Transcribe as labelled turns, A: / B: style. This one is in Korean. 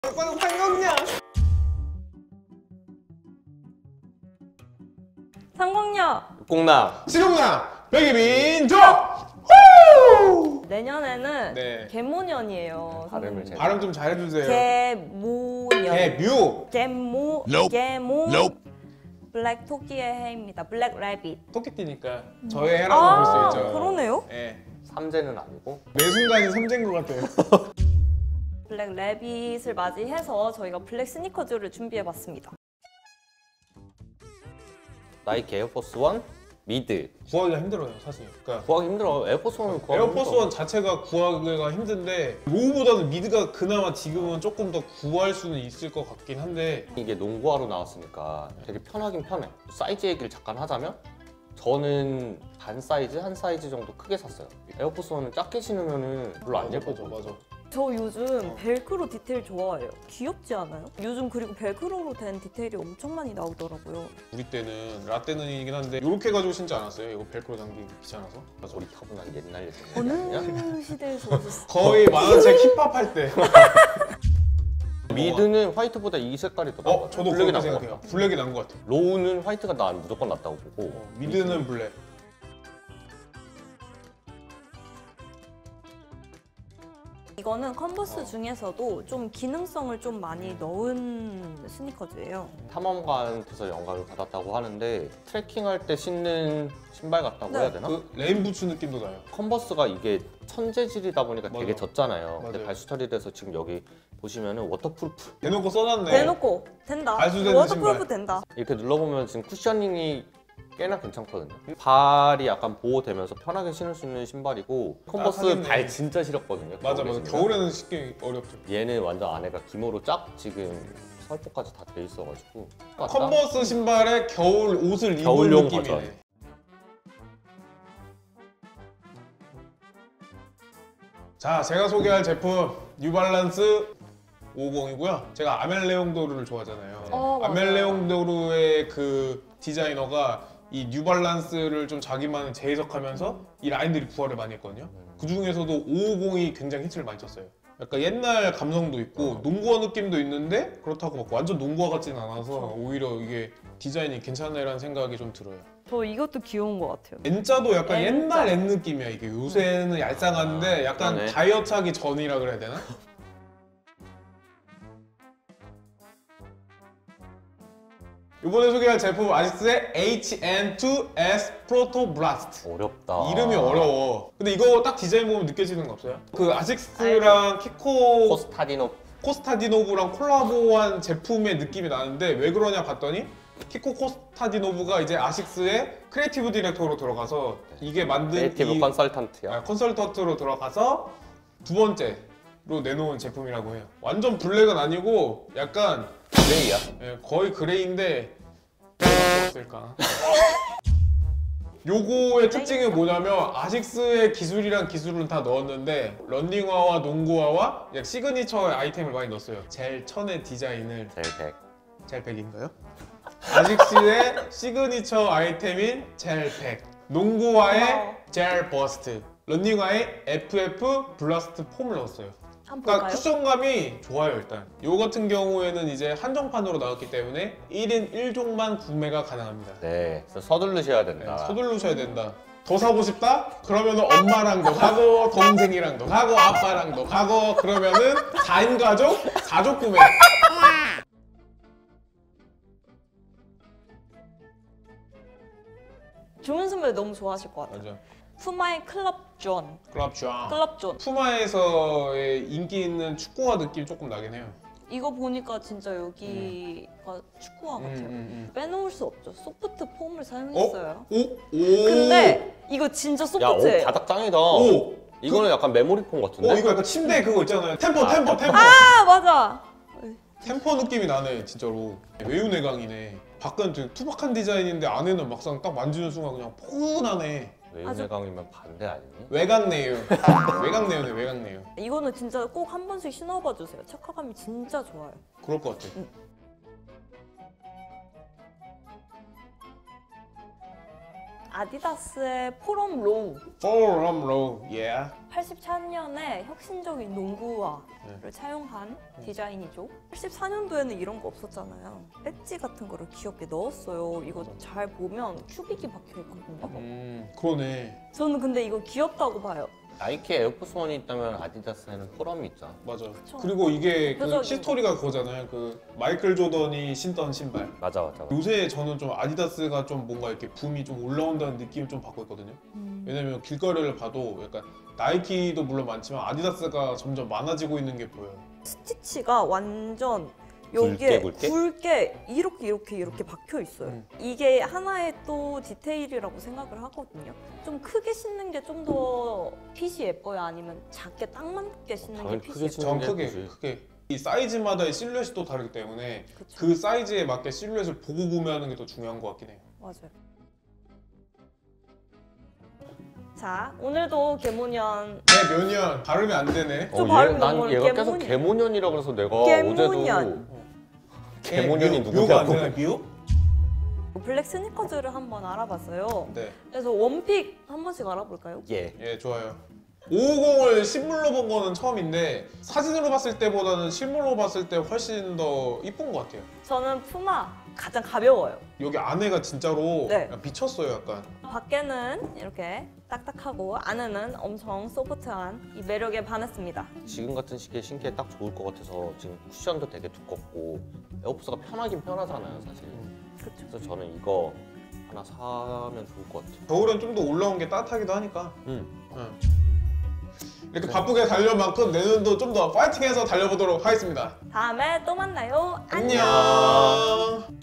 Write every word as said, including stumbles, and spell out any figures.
A: 오빠는 상공냐?
B: 상공역
C: 공남
A: 실용남 백이민족.
B: 내년에는
A: 네.
B: 개모년이에요.
C: 발음을 제가
A: 발음 좀 잘해주세요.
B: 개모년.
A: 개묘.
B: 개모.
D: Nope.
B: 개모.
D: Nope.
B: 블랙 토끼의 해입니다. 블랙 레빗.
A: 토끼띠니까 저의 해라고
B: 아,
A: 볼 수 있죠.
B: 그러네요.
A: 예.
C: 삼재는 아니고
A: 매 순간이 삼재인 것 같아요.
B: 블랙 레빗을 맞이해서 저희가 블랙 스니커즈를 준비해봤습니다.
C: 나이키 에어포스 원 미드
A: 구하기가 힘들어요, 사실. 그러니까
C: 구하기 힘들어. 에어포스 원은 구하기
A: 에어포스
C: 힘들어.
A: 원 자체가 구하기가 힘든데 로우보다는 미드가 그나마 지금은 조금 더 구할 수는 있을 것 같긴 한데
C: 이게 농구화로 나왔으니까 되게 편하긴 편해. 사이즈 얘기를 잠깐 하자면 저는 반 사이즈, 한 사이즈 정도 크게 샀어요. 에어포스 원은 작게 신으면 별로 안 예뻐.
A: 맞아, 맞아.
B: 저 요즘 벨크로 디테일 좋아해요. 귀엽지 않아요? 요즘 그리고 벨크로로 된 디테일이 엄청 많이 나오더라고요.
A: 우리 때는 라떼는이긴 한데 이렇게 해가지고 신지 않았어요? 이거 벨크로 당기기 귀찮아서?
C: 그래서 우리 타고난 옛날 예전.
B: 어느 시대에서 오셨어요?
A: 거의 만화책 힙합 할 때.
C: 미드는 화이트보다 이 색깔이 더 나은 것
A: 어,
C: 같아요.
A: 저도
C: 블랙이
A: 그렇게
C: 나은 것
A: 생각해요.
C: 같아요.
A: 블랙이 난 것 같아요.
C: 로우는 화이트가 난 무조건 낫다고 보고
A: 어, 미드는 블랙.
B: 이거는 컨버스
A: 어.
B: 중에서도 좀 기능성을 좀 많이 넣은 스니커즈예요.
C: 탐험가한테서 영감을 받았다고 하는데 트레킹할 때 신는 신발 같다고
B: 네.
C: 해야 되나?
A: 그 레인부츠 느낌도 나요.
C: 컨버스가 이게 천재질이다 보니까 되게
A: 맞아.
C: 젖잖아요. 근데
A: 맞아요.
C: 발수처리 돼서 지금 여기 보시면은 워터프루프
A: 대놓고 써놨네.
B: 대놓고 된다.
A: 발수되는
B: 워터프루프
A: 신발.
B: 된다.
C: 이렇게 눌러보면 지금 쿠셔닝이 꽤나 괜찮거든요. 발이 약간 보호되면서 편하게 신을 수 있는 신발이고 컨버스
A: 하겠네.
C: 발 진짜 싫었거든요.
A: 맞아,
C: 겨울에
A: 맞아.
C: 신으면.
A: 겨울에는 신기 어렵죠.
C: 얘는 완전 안에가 기모로 쫙 지금 설포까지 다 돼 있어가지고
A: 컨버스 신발에 겨울 옷을 입은
C: 겨울용
A: 느낌이네.
C: 버전.
A: 자, 제가 소개할 제품 뉴발란스 오백이고요. 제가 아멜레옹도르를 좋아하잖아요.
B: 어, 맞아요.
A: 아멜레옹도르의 그 디자이너가 이 뉴발란스를 좀 자기만의 재해석하면서 이 라인들이 부활을 많이 했거든요. 그 중에서도 오백이 굉장히 히트를 많이 쳤어요. 약간 옛날 감성도 있고 농구화 느낌도 있는데 그렇다고 막 완전 농구화 같진 않아서 오히려 이게 디자인이 괜찮네라는 생각이 좀 들어요.
B: 저 이것도 귀여운 것 같아요.
A: N자도 약간
B: N자.
A: 옛날 N 느낌이야. 이게 요새는 얄쌍한데 약간
C: 그러네.
A: 다이어트 하기 전이라 그래야 되나? 이번에 소개할 제품 아식스의 에이치 엔 투 에스 프로토 블라스트.
C: 어렵다.
A: 이름이 어려워. 근데 이거 딱 디자인 보면 느껴지는 거 없어요? 그 아식스랑 키코
C: 코스타디노
A: 코스타디노브랑 콜라보한 제품의 느낌이 나는데 왜 그러냐 봤더니 키코 코스타디노브가 이제 아식스의 크리에이티브 디렉터로 들어가서 이게 만든
C: 크리에이티브
A: 이
C: 컨설턴트야.
A: 아, 컨설턴트로 들어가서 두 번째로 내놓은 제품이라고 해요. 완전 블랙은 아니고 약간
C: 그레이야.
A: 예, 거의 그레이인데 뭐가 없을까? 요거의 특징이 뭐냐면 아식스의 기술이랑 기술은 다 넣었는데 런닝화와 농구화와 약 시그니처 아이템을 많이 넣었어요. 젤 천의 디자인을
C: 젤백.
A: 젤백인가요? 아식스의 시그니처 아이템인 젤백, 농구화의
B: 와우.
A: 젤 버스트, 런닝화의 에프에프 블라스트 폼을 넣었어요.
B: 한번
A: 그러니까
B: 볼까요?
A: 쿠션감이 좋아요. 일단 요 같은 경우에는 이제 한정판으로 나왔기 때문에 일 인 일 종만 구매가 가능합니다.
C: 네, 그래서 서두르셔야
A: 네,
C: 된다.
A: 서두르셔야 된다. 더 사고 싶다? 그러면은 엄마랑도 가고 동생이랑도 가고 아빠랑도 가고 그러면은 사 인 가족 가족 구매.
B: 주문 선배 너무 좋아하실 것 같아요.
A: 맞아.
B: 푸마의 클럽 존.
A: 클럽 쫙.
B: 클럽 존.
A: 푸마에서의 인기 있는 축구화 느낌 조금 나긴 해요.
B: 이거 보니까 진짜 여기가 축구화
A: 음,
B: 같아요.
A: 음, 음.
B: 빼놓을 수 없죠. 소프트 폼을 사용했어요.
A: 오? 오?
B: 근데 이거 진짜
C: 야, 옷
B: 소프트해요.
C: 바닥 짱이다.
A: 오!
C: 이거는 약간 메모리 폼 같은데?
A: 어 이거 약간 침대 그거 있잖아요. 템포
C: 아,
A: 템포 템포.
B: 아 맞아.
A: 템포 느낌이 나네 진짜로. 외유내강이네. 밖은 되게 투박한 디자인인데 안에는 막상 딱 만지는 순간 그냥 포근하네.
C: 외유내강이면 반대 아니니?
A: 외곽네요. 외곽네요네 외곽네요.
B: 이거는 진짜 꼭 한 번씩 신어봐 주세요. 착화감이 진짜 좋아요.
A: 그럴 것 같아.
B: 응. 아디다스의 포럼 로우.
A: Forum Row, yeah.
B: 팔십사 년에 혁신적인 농구화를
A: 네.
B: 차용한 디자인이죠. 팔십사 년도에는 이런 거 없었잖아요. 배지 같은 거를 귀엽게 넣었어요. 이거 잘 보면 큐빅이 박혀 있거든요.
A: 음, 그러네.
B: 저는 근데 이거 귀엽다고 봐요.
C: 나이키 에어포스 원이 있다면 아디다스에는 포럼이 있잖아.
A: 맞아.
B: 그쵸.
A: 그리고 이게 그
B: 대표적인
A: 히스토리가 그거잖아요. 그 마이클 조던이 신던 신발.
C: 맞아 맞아. 맞아.
A: 요새 저는 좀 아디다스가 좀 뭔가 이렇게 붐이 좀 올라온다는 느낌을 좀 받고 있거든요.
B: 음.
A: 왜냐면 길거리를 봐도 약간 나이키도 물론 많지만 아디다스가 점점 많아지고 있는 게 보여요.
B: 스티치가 완전
C: 굵게,
B: 여기에
C: 굵게?
B: 굵게 이렇게 이렇게 이렇게 박혀 있어요.
A: 음.
B: 이게 하나의 또 디테일이라고 생각을 하거든요. 좀 크게 신는 게 좀 더 핏이 예뻐요? 아니면 작게 딱 맞게 신는 게
C: 당연히
B: 핏이
C: 크게
B: 예뻐요?
C: 신는
A: 정
C: 게
A: 크게
C: 예쁘지.
A: 크게 이 사이즈마다의 실루엣이 또 다르기 때문에
B: 그쵸.
A: 그 사이즈에 맞게 실루엣을 보고 구매하는 게 더 중요한 것 같긴 해요.
B: 맞아요. 자, 오늘도 개모년
A: 내 몇 년 발음이 안 되네.
B: 저
C: 어,
B: 발음
C: 얘, 난
B: 너무
C: 얘가 계속
B: 개모년.
C: 개모년이라 그래서 내가
B: 개모년.
C: 어제도 개모년이
A: 묘- 묘가 안
C: 누구냐고.
A: 되나요? 묘?
B: 블랙 스니커즈를 한번 알아봤어요.
A: 네.
B: 그래서 원픽 한 번씩 알아볼까요?
C: 예.
A: 예, 좋아요. 오백오십을 실물로 본 거는 처음인데 사진으로 봤을 때보다는 실물로 봤을 때 훨씬 더 이쁜 것 같아요.
B: 저는 푸마 가장 가벼워요.
A: 여기 안에가 진짜로
B: 네.
A: 약간 비쳤어요, 약간.
B: 밖에는 이렇게 딱딱하고 안에는 엄청 소프트한 이 매력에 반했습니다.
C: 지금 같은 시기에 신기에 딱 좋을 것 같아서 지금 쿠션도 되게 두껍고 에어포스가 편하긴 편하잖아요, 사실.
B: 그쵸?
C: 그래서 저는 이거 하나 사면 좋을 것 같아요.
A: 겨울엔 좀 더 올라온 게 따뜻하기도 하니까.
C: 음.
A: 응. 이렇게 바쁘게 달려온 만큼 내년도 좀 더 파이팅해서 달려보도록 하겠습니다.
B: 다음에 또 만나요. 안녕.
A: 안녕.